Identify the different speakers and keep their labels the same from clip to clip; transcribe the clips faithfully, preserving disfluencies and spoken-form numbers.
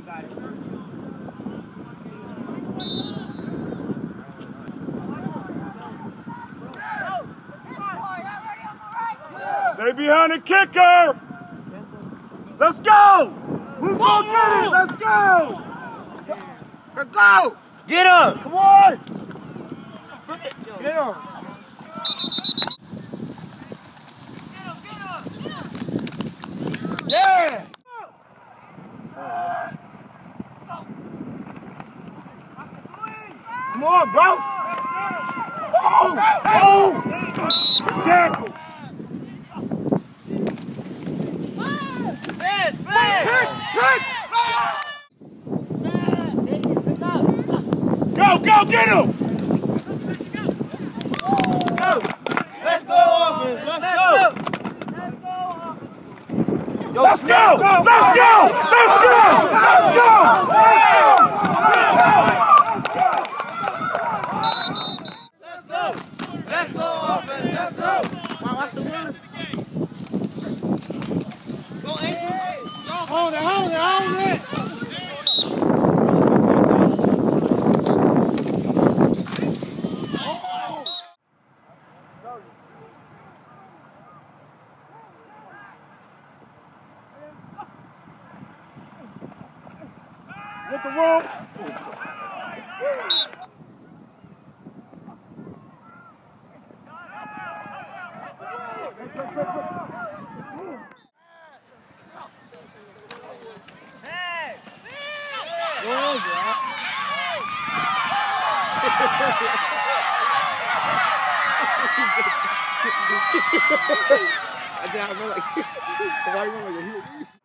Speaker 1: Stay behind the kicker! Let's go! Who's gonna get it? Let's go! Let's go!
Speaker 2: Get him!
Speaker 1: Come on! Get him! Yeah! Come on, bro! Oh! Oh! Good tackle!
Speaker 2: Pass, pass!
Speaker 1: Go, go, get him!
Speaker 2: Go! Let's go, offense! Let's go! Yo,
Speaker 1: Let's go! Let's go! Let's go! Let's go!
Speaker 2: Let's go! Let's go, offense! Let's go! Wow, watch the run. Go, Angel!
Speaker 1: Hold it, hold it, hold it! With the rope.
Speaker 2: Hey!
Speaker 1: Where is that?
Speaker 3: I did not remember. Why do you remember?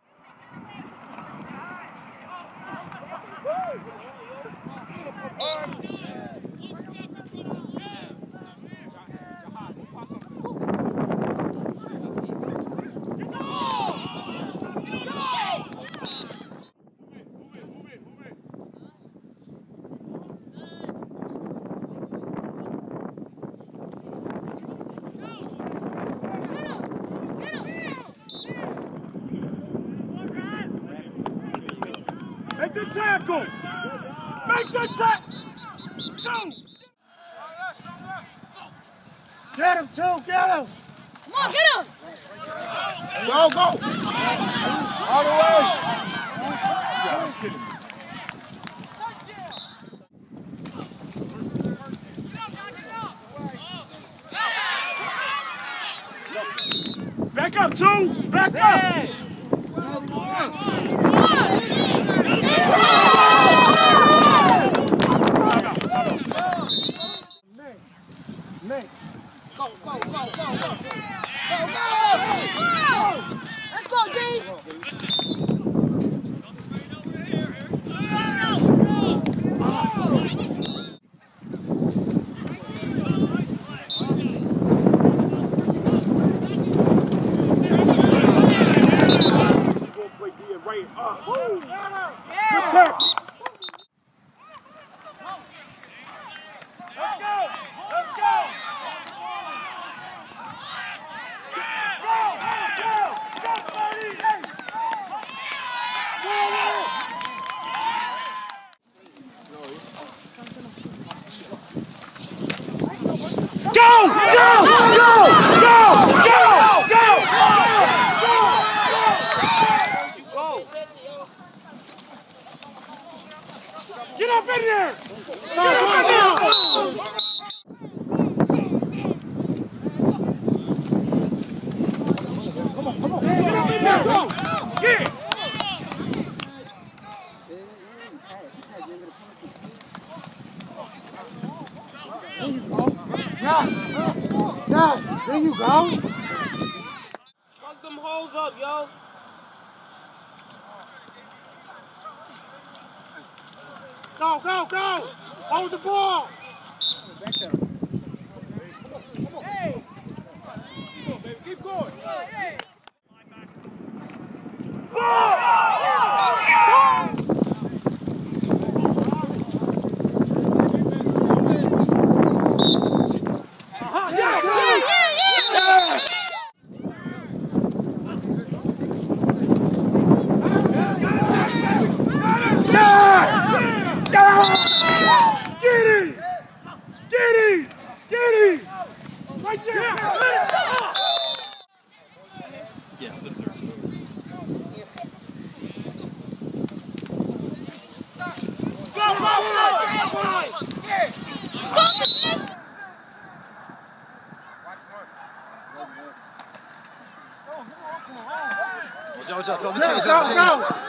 Speaker 1: Make the tackle! Make the tackle! Go! Get him, two! Get him!
Speaker 4: Come on, get him!
Speaker 1: Go, go! All the way! Back up, two! Back up!
Speaker 2: Hey!
Speaker 1: Nick.
Speaker 4: Go, go, go, go, go. Go, go! Go! Let's go, G!
Speaker 1: Right up. Woo! Good tackle. Let's go! Let's go! Go! Go! Go, buddy! Hey! Go! Go! Go! Go! Go! Go! Get up in there! Come on, come on! Get up in there! Go! Get it! There you go. Yes! Yes! There you go!
Speaker 2: Fuck them holes up, yo!
Speaker 1: Go, go, go! Hold the ball!
Speaker 3: Hey! Keep going, baby. Keep going. Hey!
Speaker 1: Got it!
Speaker 5: Charge up, on the
Speaker 1: Go,
Speaker 5: change
Speaker 1: go,
Speaker 5: up, change
Speaker 1: go!
Speaker 5: up.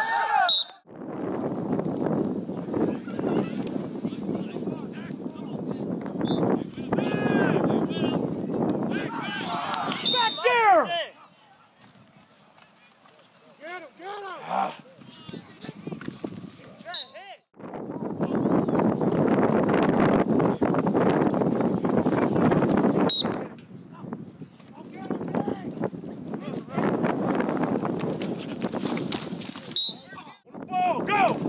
Speaker 1: Back there!
Speaker 3: Get him, get him!
Speaker 1: Ah. Ball, go!